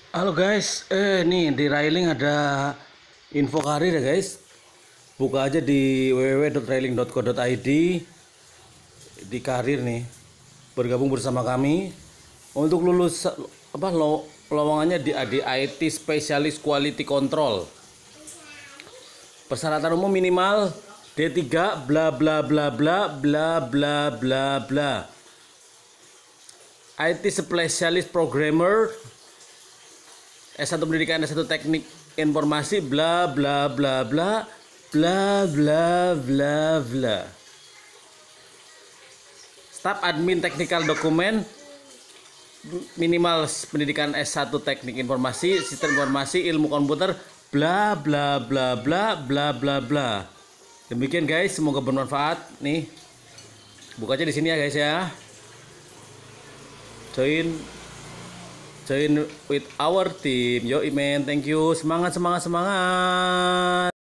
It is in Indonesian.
Halo guys, nih di Railing ada info karir ya guys. Buka aja di www.railing.co.id di karir nih. Bergabung bersama kami untuk lulus lowongannya di IT Specialist Quality Control. Persyaratan umum minimal D3 bla bla bla bla bla bla bla bla. IT Specialist Programmer S1 pendidikan, S1 teknik informasi, bla bla bla bla bla bla bla bla. Staf admin teknikal dokumen minimal pendidikan S1 teknik informasi, sistem informasi, ilmu komputer, bla bla bla bla bla bla bla. Demikian guys, semoga bermanfaat nih. Buka aja di sini ya guys ya. Join with our team. Yo, man, thank you. Semangat, semangat, semangat.